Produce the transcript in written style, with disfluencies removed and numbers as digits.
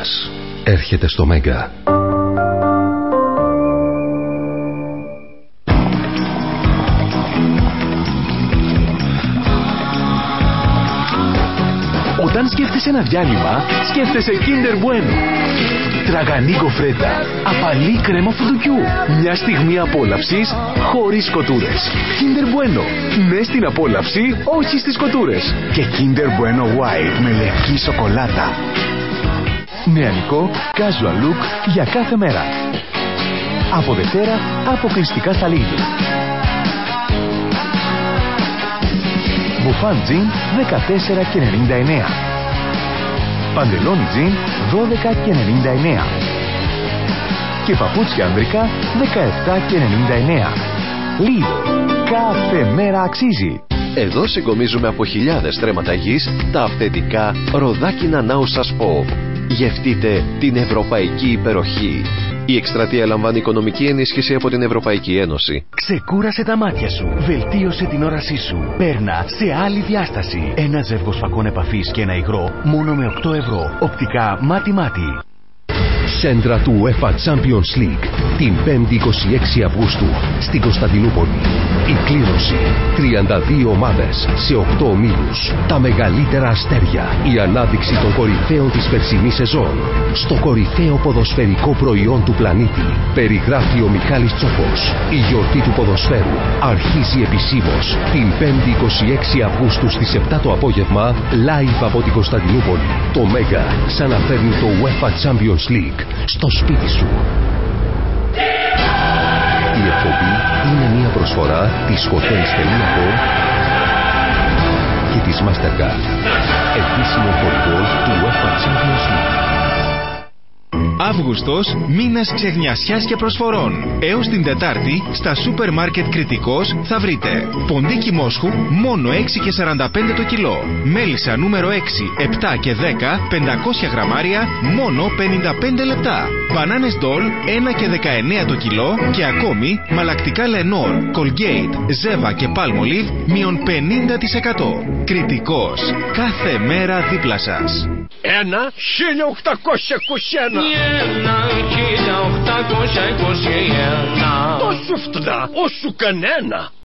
Ελλάδας έρχεται στο Μέγκα. Όταν σκέφτεσαι ένα διάλειμμα, σκέφτεσαι Kinder Bueno. Τραγανή κοφρέτα, απαλή κρέμα φουντουκιού. Μια στιγμή απόλαυσης χωρίς κοτούρες. Kinder Bueno. Ναι στην απόλαυση, όχι στις κοτούρες. Και Kinder Bueno White με λευκή σοκολάτα. Νεανικό casual look για κάθε μέρα. Από Δευτέρα, αποκλειστικά στα Lidl. Μπουφάν τζιν 14,99. Παντελόνι τζιν 12,99. Και παπούτσια ανδρικά 17,99. Lidl. Κάθε μέρα αξίζει. Εδώ συγκομίζουμε από χιλιάδες στρέμματα γης τα αυθεντικά Rodakina Naoussas PDO. Γευτείτε την ευρωπαϊκή υπεροχή. Η εκστρατεία λαμβάνει οικονομική ενίσχυση από την Ευρωπαϊκή Ένωση. Ξεκούρασε τα μάτια σου. Βελτίωσε την όρασή σου. Παίρνα σε άλλη διάσταση. Ένα ζεύγος φακών επαφής και ένα υγρό μόνο με 8 ευρώ. Οπτικά μάτι-μάτι. Σέντρα του UEFA Champions League την 5η 26 Αυγούστου στην Κωνσταντινούπολη. Η κλήρωση. 32 ομάδες σε 8 ομίλους. Τα μεγαλύτερα αστέρια. Η ανάδειξη των κορυφαίων της περσινής σεζόν. Στο κορυφαίο ποδοσφαιρικό προϊόν του πλανήτη. Περιγράφει ο Μιχάλης Τσόκος. Η γιορτή του ποδοσφαίρου αρχίζει επισήμως την 5η 26 Αυγούστου στις 7 το απόγευμα, live από την Κωνσταντινούπολη. Το Μέγκα ξαναφέρνει το UEFA Champions League στο σπίτι σου. Η εκπομπή είναι μια προσφορά της Hotels.com και της Mastercard. Επίσημο χορηγό του UEFA Champions League. Αύγουστος, μήνας ξεχνιασιάς και προσφορών. Έως την Τετάρτη, στα σούπερ μάρκετ Κρητικός θα βρείτε ποντίκι μόσχου μόνο 6,45 το κιλό. Μέλισσα νούμερο 6, 7 και 10, 500 γραμμάρια, μόνο 55 λεπτά. Μπανάνες Ντόλ, 1 και 19 το κιλό και ακόμη μαλακτικά Λενόρ, Colgate, Ζέβα και Palmolive, μείον 50%. Κρητικός, κάθε μέρα δίπλα σας. 1.821. 1.821. Τόσο φτηνά όσο κανένα.